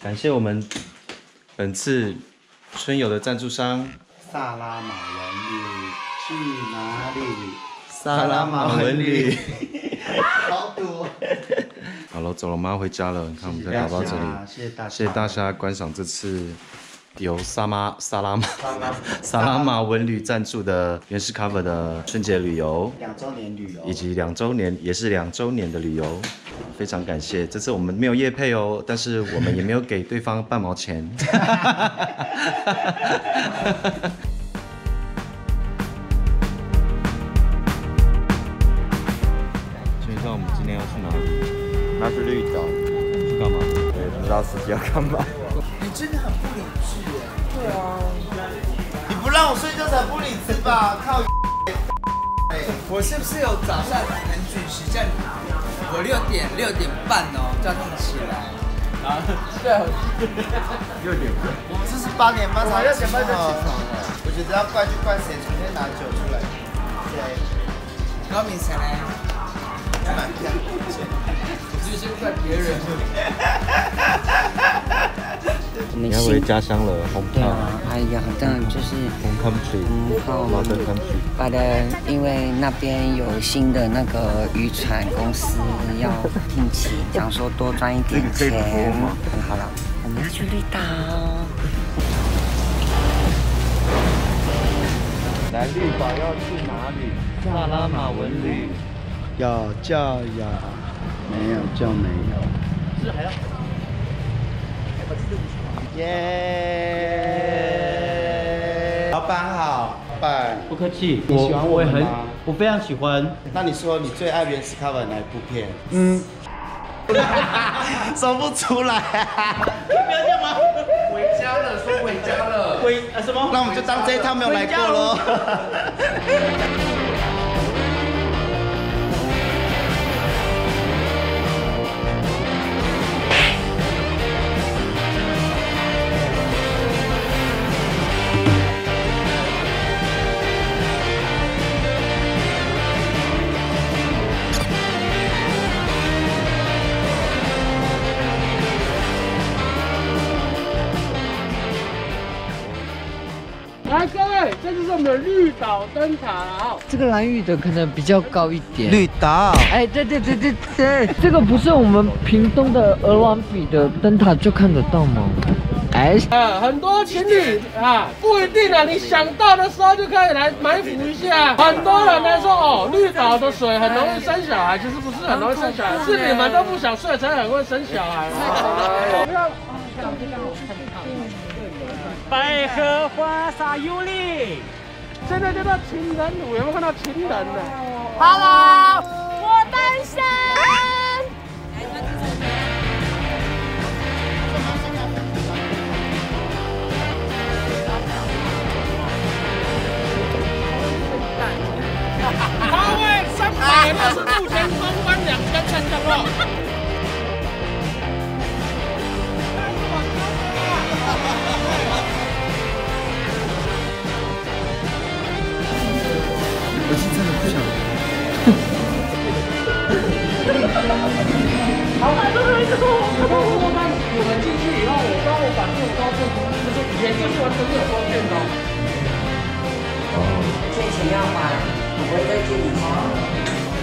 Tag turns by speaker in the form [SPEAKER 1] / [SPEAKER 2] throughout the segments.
[SPEAKER 1] 感谢我们本次春游的赞助商
[SPEAKER 2] 萨拉马文旅去哪里？
[SPEAKER 1] 萨拉马文旅。
[SPEAKER 2] 好堵。
[SPEAKER 1] 好了，走了，我们要回家了。你看，我们再跑到这里，
[SPEAKER 2] 谢谢大家，
[SPEAKER 1] 谢谢大家观赏这次由萨拉马文旅赞助的原始 cover 的春节旅游
[SPEAKER 2] 2周年旅游，
[SPEAKER 1] 以及2周年的旅游，非常感谢。这次我们没有业配哦，但是我们也没有给对方半毛钱。请问我们今天要去哪里？
[SPEAKER 3] 那去绿岛，
[SPEAKER 1] 去干嘛？
[SPEAKER 3] 也不知道自己要干嘛。
[SPEAKER 2] 你真的很不理智耶。对啊。你不让我睡觉才不理智吧？靠！
[SPEAKER 4] 我是不是有早上很准时叫你？我6点半哦，叫他们起来。啊，对
[SPEAKER 3] 6点半。
[SPEAKER 2] 我们这是8点半才起床。我觉得要怪就怪谁昨天拿酒出来。谁？
[SPEAKER 4] 高明谁呢？
[SPEAKER 2] 买票。
[SPEAKER 4] 我就是怪别人。
[SPEAKER 1] 你要回家乡了 ，hometown。
[SPEAKER 5] 哎呀，当然就是
[SPEAKER 1] home country，mother country。
[SPEAKER 5] 把的，因为那边有新的那个渔船公司要聘请，想说多赚一点钱。好了，我们要去绿岛。
[SPEAKER 3] 来绿岛要去哪里？
[SPEAKER 1] 萨拉马文旅。
[SPEAKER 2] 有就有，没有就没有。是还要。耶！老板好，老板。
[SPEAKER 6] 不客气，
[SPEAKER 2] 你喜欢我们吗？
[SPEAKER 6] 我非常喜欢。
[SPEAKER 2] 那你说你最爱原始 cover 哪一部片？说不出来啊！
[SPEAKER 6] 不要这样吗？回家了，说回家了。什么？
[SPEAKER 2] 那我们就当这一趟没有来过喽。
[SPEAKER 7] 来，各位，这就是我们的绿岛灯塔。
[SPEAKER 8] 这个蓝屿的可能比较高一点。
[SPEAKER 2] 绿岛，
[SPEAKER 8] 哎，对，这个不是我们屏东的鹅銮比的灯塔就看得到吗？哎，
[SPEAKER 7] 很多情侣啊，不一定啊，你想到的时候就可以来埋伏一下。很多人来说哦，绿岛的水很容易生小孩，其实不是很容易生小孩，是你们都不想睡才很会生小孩。
[SPEAKER 6] 百合花洒优丽，
[SPEAKER 7] 现在叫做情人舞，有没有看到情人呢
[SPEAKER 9] ？Hello， 我单身。
[SPEAKER 7] 他为360度前双关2圈3降落。
[SPEAKER 2] 我是真的不想。
[SPEAKER 7] 好，我们进去以后，我帮我把这种高线就是演就是完全没有光线的。
[SPEAKER 5] 借钱要还，我不会再借你钱了。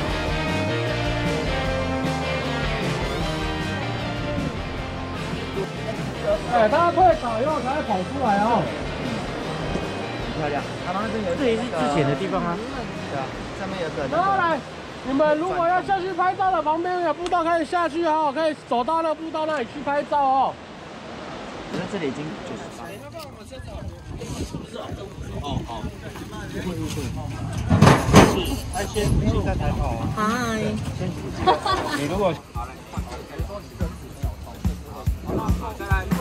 [SPEAKER 7] 哎，大家快跑，以后才会跑出来哦。
[SPEAKER 3] 漂亮，它旁边有
[SPEAKER 6] 这里是之前的地方啊。
[SPEAKER 3] 对啊，上面有个。
[SPEAKER 7] 然后来，你们如果要下去拍照的，旁边有步道可以下去哦，可以走到那步道那里去拍照哦。
[SPEAKER 3] 可是这里已经98。
[SPEAKER 6] 哦，好。
[SPEAKER 3] 先在台跑啊。
[SPEAKER 9] 嗨。
[SPEAKER 3] 你如果。好，再来，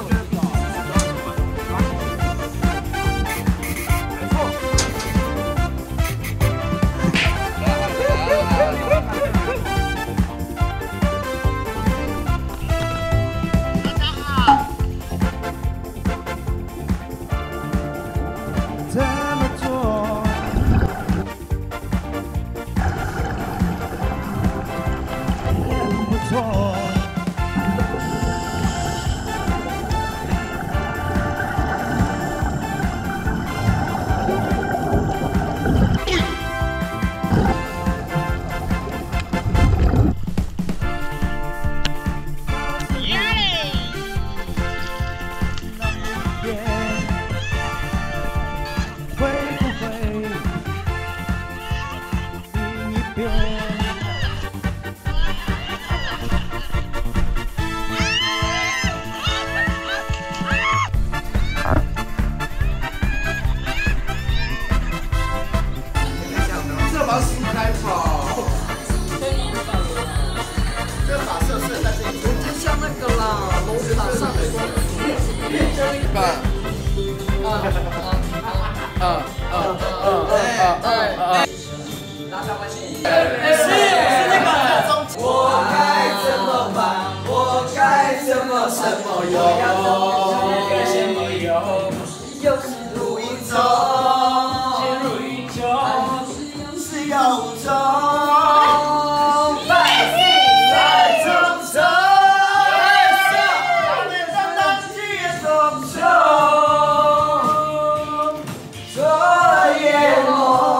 [SPEAKER 2] 这么做，很不错。
[SPEAKER 4] 我该怎么办？我该怎么游？又是如影中，是有无踪，来匆匆，当当去也匆匆，昨夜梦。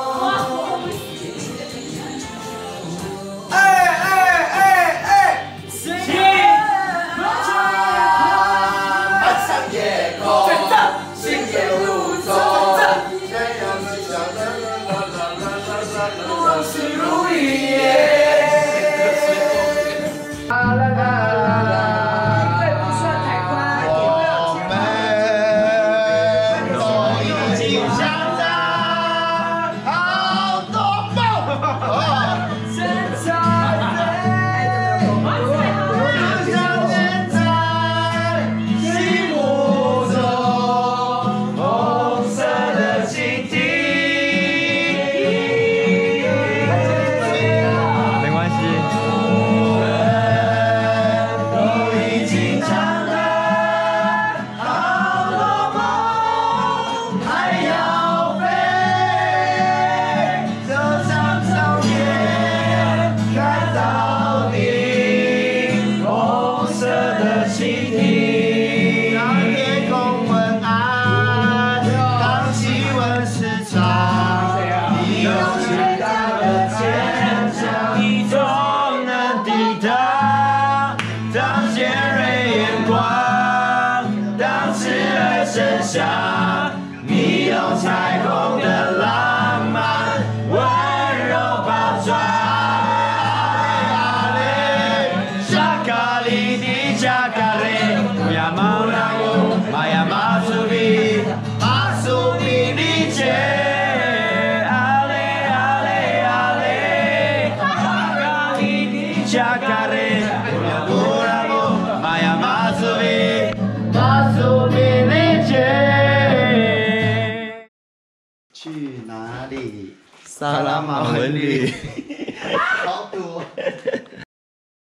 [SPEAKER 10] 你用彩虹的浪漫温柔包装。夏卡里的夏卡里，不要忙让我，玛雅马苏比，马苏比理解。阿雷阿雷阿雷，夏卡里的夏卡里，不要不让我，玛雅马苏比，马苏比理解。
[SPEAKER 2] 去哪里？
[SPEAKER 1] 萨拉马文旅。
[SPEAKER 2] 好堵。